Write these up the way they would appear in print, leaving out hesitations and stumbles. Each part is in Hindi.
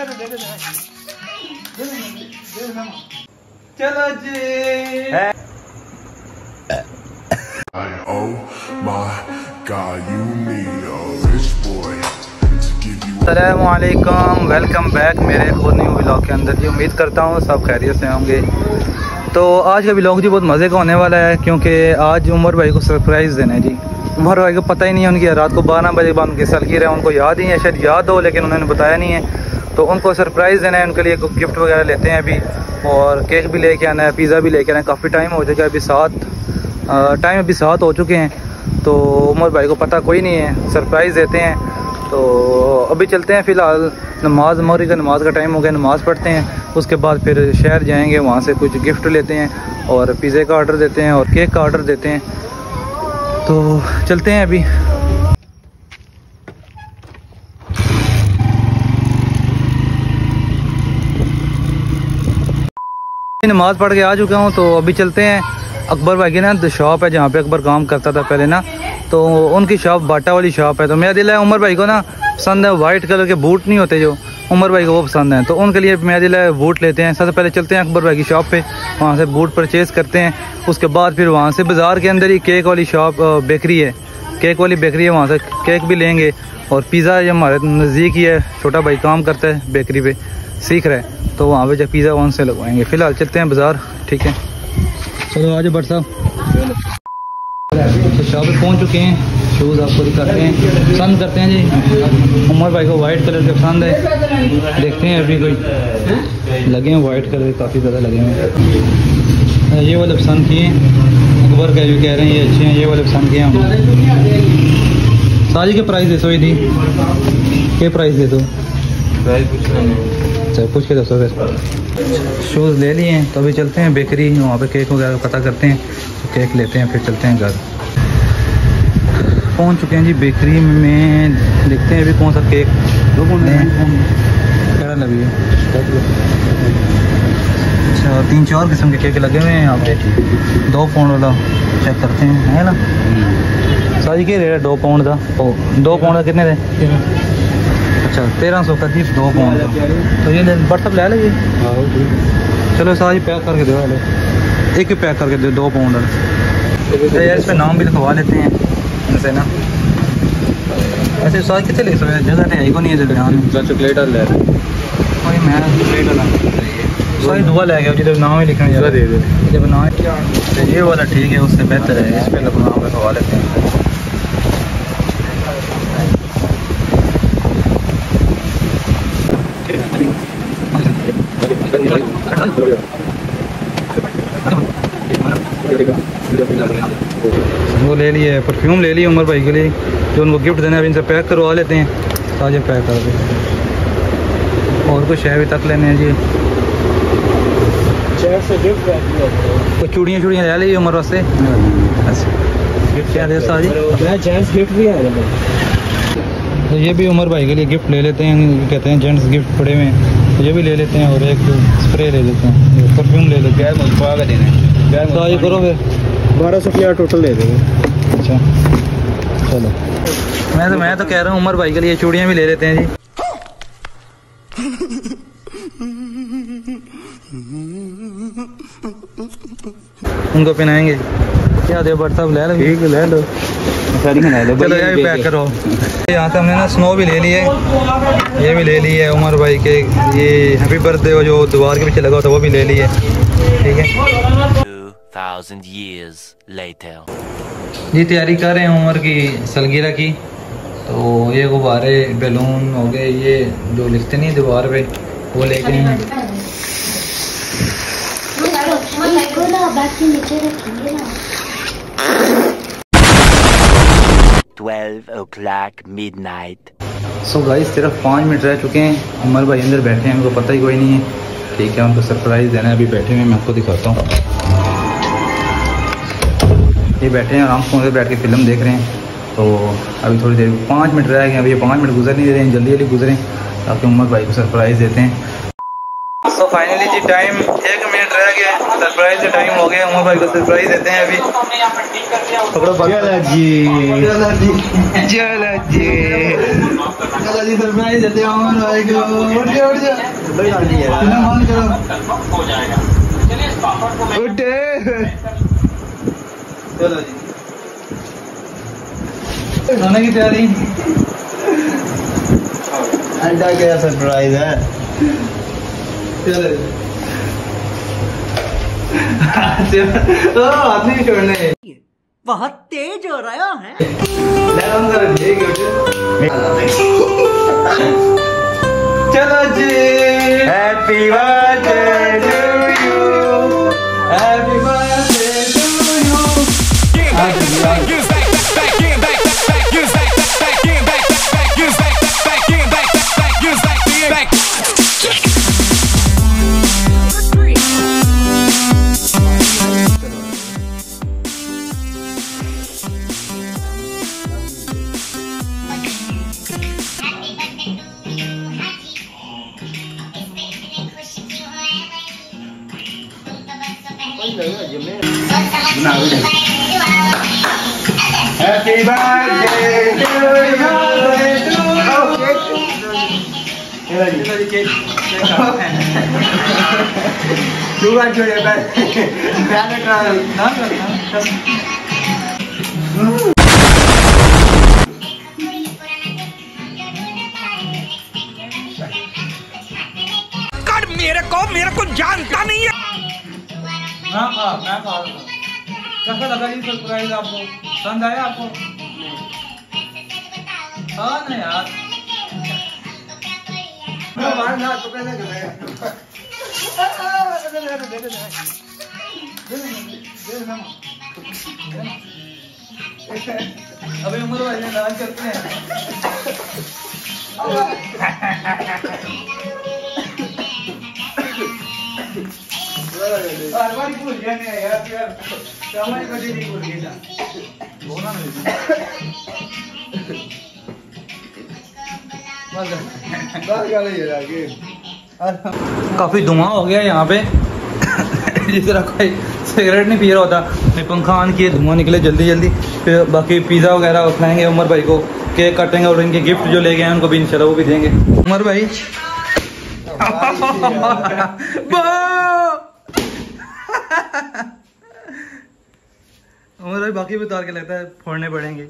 चलो जी। अस्सलामुअलैकुम, वेलकम बैक मेरे और न्यू व्लॉग के अंदर जी। उम्मीद करता हूँ सब खैरियत से होंगे। तो आज का व्लॉग जी बहुत मज़े का होने वाला है, क्योंकि आज उमर भाई को सरप्राइज़ देना है जी। उमर भाई को पता ही नहीं है, उनकी रात को 12 बजे बाद उनकी सालगिरह है, उनको याद ही है, शायद याद हो लेकिन उन्होंने बताया नहीं है। तो उनको सरप्राइज़ देना है, उनके लिए गिफ्ट वगैरह लेते हैं अभी, और केक भी लेके आना है, पिज़्ज़ा भी लेके आना है। काफ़ी टाइम हो जाएगा, अभी 7 हो चुके हैं। तो उमर भाई को पता कोई नहीं है, सरप्राइज़ देते हैं। तो अभी चलते हैं, फ़िलहाल नमाज मगरिब का नमाज का टाइम हो गया, नमाज़ पढ़ते हैं। उसके बाद फिर शहर जाएंगे, वहाँ से कुछ गिफ्ट लेते हैं और पिज़्ज़े का ऑर्डर देते हैं और केक का ऑर्डर देते हैं। तो चलते हैं अभी। नमाज़ पढ़ के आ चुका हूँ, तो अभी चलते हैं। अकबर भाई की ना शॉप है, जहाँ पे अकबर काम करता था पहले ना, तो उनकी शॉप बाटा वाली शॉप है। तो मेरा दिल है, उमर भाई को ना पसंद है वाइट कलर के बूट नहीं होते जो, उमर भाई को वो पसंद है, तो उनके लिए मेरा दिल है बूट लेते हैं। सबसे पहले चलते हैं अकबर भाई की शॉप पे, वहाँ से बूट परचेज़ करते हैं। उसके बाद फिर वहाँ से बाज़ार के अंदर ही केक वाली शॉप बेकरी है, केक वाली बेकरी है, वहाँ से केक भी लेंगे। और पिज़्ज़ा ये हमारे नज़दीक ही है, छोटा भाई काम करता है बेकरी पे, सीख रहा है, तो वहाँ पे जब पिज़्ज़ा वहाँ से लगवाएंगे। फ़िलहाल चलते हैं बाज़ार, ठीक है। चलो आज बट साहब तो शॉप पे पहुँच चुके हैं। शूज़ आपको दिखाते हैं, पसंद करते हैं जी। उमर भाई को वाइट कलर के पसंद है, देखते हैं अभी कोई लगे हैं वाइट कलर काफ़ी ज़्यादा लगे हैं। ये वाले पसंद किए हैं, अकबर का भी कह रहे हैं ये अच्छे हैं, ये वाले पसंद किए हैं। साजी के प्राइस दे सो ही थी, क्या प्राइस दे दो, अच्छा पूछ के दसो। फिर शूज़ ले लिए हैं, तो अभी चलते हैं बेकरी, वहाँ पे केक वगैरह पता करते हैं, तो केक लेते हैं, फिर चलते हैं घर। पहुँच चुके हैं जी बेकरी में, देखते हैं अभी कौन सा केक क्या लगी है। अच्छा 3-4 किस्म के केक लगे हुए हैं यहाँ पे। 2 पाउंड वाला चेक करते हैं, है ना सारी के रेट है 2 पाउंड का। 2 पाउंड का कितने थे? अच्छा 1300 का जी 2 पाउंड का। तो ये व्हाट्सअप ले लीजिए। चलो सारी पैक करके दो, एक ही पैक करके दो 2 पाउंड वाला। यार इस पर नाम भी लिखवा लेते हैं इनसे ना। ऐसे सारी कितने ले सकते हैं, जगह है को नहीं है जगह। चॉकलेट वाला ले कोई मैं चॉकलेट वाला सारी दुआ ले गया, जिधर नाम ही लिखना जगह दे दे जब नाम। ये वाला ठीक है, उससे बेहतर है, इस पर नाम लिखवा लेते हैं। वो ले लिए, परफ्यूम ले लिए उमर भाई के लिए, जो उनको गिफ्ट देना है। इनसे पैक करवा लेते हैं, ताजे पैक कर दें। और कुछ है भी तक लेने हैं जी, कुछ चूड़ियाँ ले ली उमर वास्ते। गिफ्ट क्या दे साजी, गिफ्ट भी है। तो ये भी उमर भाई के लिए गिफ्ट ले लेते हैं, कहते हैं जेंट्स गिफ्ट पड़े हुए हैं, तो ये भी ले लेते हैं। और एक स्प्रे ले लेते हैं, परफ्यूम ले लेते हैं। मुझको देना है तो आज करो फिर 1200 टोटल दे देंगे। अच्छा चलो, मैं तो कह रहा हूँ उमर भाई के लिए चूड़ियाँ भी ले लेते हैं जी। उनको पहनाएंगे, क्या दे बट साहब ले लो, ठीक है ले लो, चलो ये भी पैक करो। यहाँ से हमने ना स्नो भी ले ली है, ये भी ले ली है उमर भाई के, ये हैप्पी बर्थडे जो दीवार के पीछे लगा था वो भी ले ली है, ठीक है। 2000 years later जी तैयारी कर रहे हैं उमर की सालगिरह की। तो ये गुब्बारे बैलून हो गए, ये जो लिखते नहीं दीवार पे वो लेके हैं। 12 o'clock midnight। सो गाइस सिर्फ 5 मिनट रह चुके हैं, उमर भाई अंदर बैठे हैं, उनको पता ही कोई नहीं है, ठीक है। उनको सरप्राइज़ देना है, अभी बैठे हुए, मैं आपको दिखाता हूँ। ये बैठे हैं आराम से बैठ के फिल्म देख रहे हैं। तो अभी थोड़ी देर 5 मिनट रह गए, अभी ये 5 मिनट गुजर नहीं दे रहे हैं, जल्दी जल्दी गुजरें ताकि उमर भाई को सरप्राइज़ देते हैं। तो फाइनली जी टाइम 1 मिनट रह गया, सरप्राइज का टाइम हो गया, उमर भाई को सरप्राइज देते हैं अभी। पकड़ो जी, चलो जी सरप्राइज देते हैं उमर भाई को। उठ जा उठे। चलो जी खाने की तैयारी। अंडा क्या सरप्राइज है। चलो हाथ नहीं छोड़ने। बहुत तेज हो रहा है। चलो जी happy birthday to you. Happy birthday to you. Happy birthday to you. मेरे को जानता नहीं है। मैं खा कैसा लगा ये सरप्राइज आपको? पसंद आया आपको? हाँ ना यार अभी उम्र वाले डांस करते हैं। हमारी भूल गया नहीं यार हमारी बड़ी नहीं भूल गई काफी धुआं हो गया यहाँ पे। जिस तरह कोई सिगरेट नहीं पी रहा होता। मैं पंखा ऑन किए धुआं निकले जल्दी जल्दी। फिर बाकी पिज़्ज़ा वगैरह खाएंगे उमर भाई को, केक काटेंगे और इनके गिफ्ट जो ले गए हैं उनको भी इंशाल्लाह वो भी देंगे। उमर भाई उमर भाई बाकी भी उतार के लगता है फोड़ने पड़ेंगे।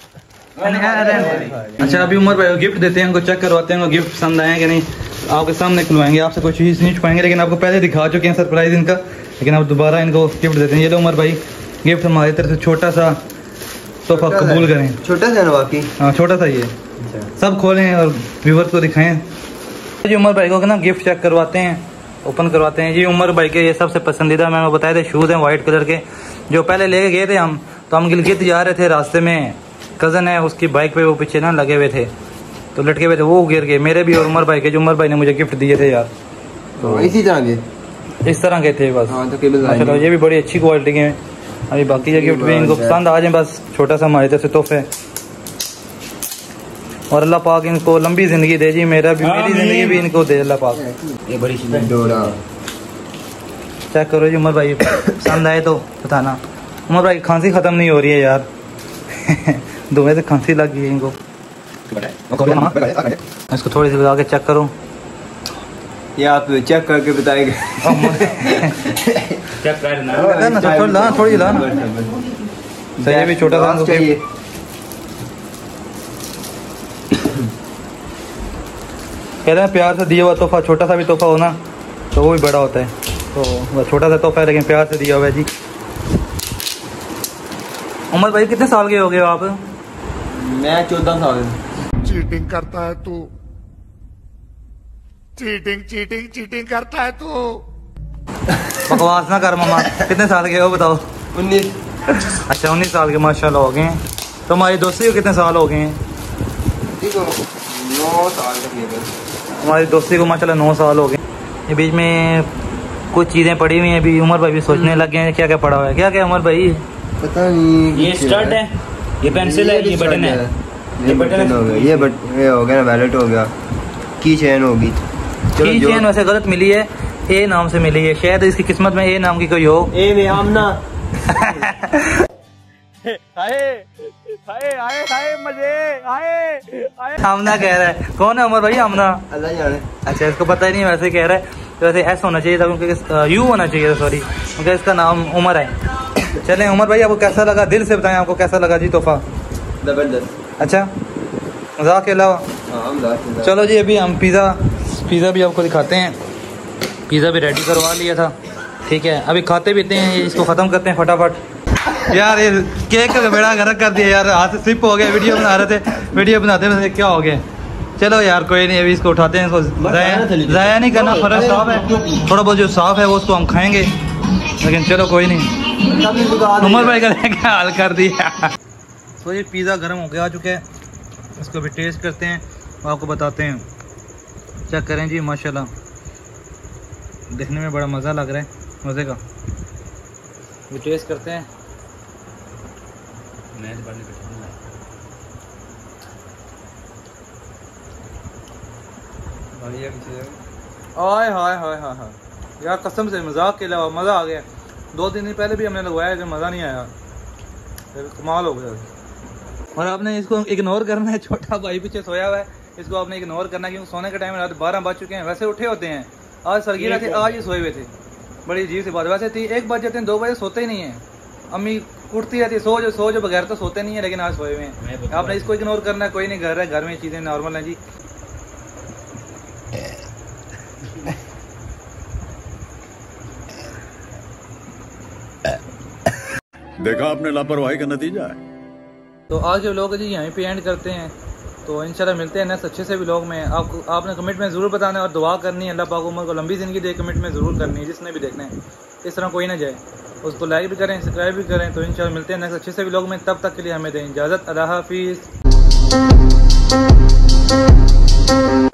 अच्छा अभी उमर भाई को गिफ्ट देते हैं, उनको चेक करवाते हैं उनको गिफ्ट पसंद आए कि नहीं। आपके सामने खुलवाएंगे, आपसे कोई चीज़ नहीं छुपाएंगे, लेकिन आपको पहले दिखा चुके हैं सरप्राइज इनका, लेकिन अब दोबारा इनको गिफ्ट देते हैं। ये लो उमर भाई गिफ्ट हमारी तरफ से छोटा सा तोहफा कबूल करें। छोटा सा ना बाकी? हाँ छोटा सा ही है। सब खोलें और व्यूअर्स को दिखाएं। जी उमर भाई को ना गिफ्ट चेक करवाते हैं, ओपन करवाते हैं। जी उमर भाई के ये सबसे पसंदीदा मैंने बताए थे शूज़ हैं वाइट कलर के, जो पहले लेके गए थे हम। तो हम गिलगित जा रहे थे, रास्ते में कज़न है उसकी बाइक पे वो पीछे ना लगे हुए थे तो लटके हुए थे, वो गिर गए मेरे भी और उमर भाई के, जो उमर भाई ने मुझे गिफ्ट दिए थे यार। तो इसी तरह के इस तरह के थे बस। हाँ, तो चलो ये भी बड़ी अच्छी क्वालिटी के हैं। अभी बाकी ये गिफ्ट भी इनको पसंद आ जाए, बस छोटा सा हमारी तरफ से तोहफे। और अल्लाह पाक इनको लंबी जिंदगी दे जी, मेरी जिंदगी भी इनको दे अल्लाह पाक। ये बड़ी डोरा चेक करो जी उमर भाई, पसंद आए तो बताना। उमर भाई खांसी खत्म नहीं हो रही है यार। धुएं से खांसी लग गई है इनको। इसको थोड़ी सी लगा के चेक करो। ये आप चेक करके बताएंगे। चेक करना थोड़ी ला ना, ये भी छोटा सा चाहिए। कहते हैं प्यार से दिया हुआ तोहफा, छोटा सा भी तोहफा हो ना तो वो भी बड़ा होता है। तो वह छोटा सा तोहफा है लेकिन प्यार से दिया हुआ है जी। उमर भाई कितने साल के हो गए हो आप? मैं 14 साल। चीटिंग करता है तू, चीटिंग करता है तू। बकवास ना कर मामा। कितने साल के हो बताओ? 19। अच्छा 19 साल के माशाल्लाह हो गए हैं। तो हमारी दोस्ती को कितने साल हो गए हैं? 9 साल हमारी दोस्ती को माशाल्लाह 9 साल हो गए। ये बीच में कुछ चीज़ें पड़ी हुई हैं, अभी उमर भाई भी सोचने लग गए हैं क्या क्या पड़ा हुआ है। क्या क्या उमर भाई? पता नहीं। ये स्टड है, ये पेंसिल है, ये बटन है, ये बटन हो गया, ये हो गया ना, वैलेट हो गया, की चेन होगी। की चेन वैसे गलत मिली है, ए नाम से मिली है, शायद इसकी किस्मत में ए नाम की कोई हो। ए में आमना। आमना कह रहा है, कौन है उमर भाई? आमना, अल्लाह जाने। अच्छा इसको पता ही नहीं, वैसे कह रहा है। तो वैसे एस होना चाहिए था क्योंकि यू होना चाहिए था, सॉरी, क्योंकि इसका नाम उमर है। चलें उमर भाई, आपको कैसा लगा? दिल से बताएं आपको कैसा लगा जी तोहफा? जबरदस्त। अच्छा, मजाक के अलावा? हाँ। चलो जी, अभी हम पिज़्ज़ा भी आपको दिखाते हैं। पिज़्ज़ा भी रेडी करवा लिया था, ठीक है। अभी खाते पीते हैं, इसको ख़त्म करते हैं फटाफट। यार ये केक का बेड़ा गर्क कर दिया यार, हाथ से स्लिप हो गया। वीडियो बना रहे थे, वीडियो बनाते हुए क्या हो गया। चलो यार कोई नहीं, अभी इसको उठाते हैं। इसको ज़ाया नहीं करना, फर्श साफ है, थोड़ा बहुत जो साफ है वो उसको हम खाएंगे, लेकिन चलो कोई नहीं। उमर भाई का क्या हाल कर दिया। तो ये पिज़्ज़ा गर्म हो गया आ चुका है, इसको अभी टेस्ट करते हैं, आपको बताते हैं। चेक करें जी, माशाल्लाह देखने में बड़ा मज़ा लग रहा है, मज़े का। अभी टेस्ट करते हैं। हाय हाय हाय हाय हाय यार, कसम से मजाक के अलावा मज़ा आ गया। 2-3 दिन पहले भी हमने लगवाया कि मज़ा नहीं आया, कमाल हो गया। और आपने इसको इग्नोर करना है, छोटा भाई पीछे सोया हुआ है, इसको आपने इग्नोर करना है क्योंकि सोने के टाइम रात 12 बज चुके हैं। वैसे उठे होते हैं, आज सरगीरा थे, आज ही सोए हुए थे। बड़ी अजीब सी बात। वैसे 1 बज जाते हैं, 2 बजे सोते ही नहीं है। अम्मी उठती रहती है, सो जो बगैर तो सोते नहीं है, लेकिन आज सोए हुए हैं। आपने इसको इग्नोर करना है, कोई नहीं, घर है, घर में चीज़ें नॉर्मल हैं जी। देखा आपने लापरवाही का नतीजा है। तो आज के व्लॉग जी यहीं पे एंड करते हैं। तो इंशाल्लाह मिलते हैं नेक्स्ट अच्छे से व्लॉग में। आपने कमेंट में ज़रूर बताना है और दुआ करनी है, अल्लाह पाक उमर को लंबी ज़िंदगी दे, कमेंट में ज़रूर करनी है जिसने भी देखना है। इस तरह कोई ना जाए, उसको लाइक भी करें, सब्सक्राइब भी करें। तो इंशाल्लाह मिलते हैं नेक्स्ट अच्छे से व्लॉग में, तब तक के लिए हमें दें इजाज़त। अल्लाह हाफिज़।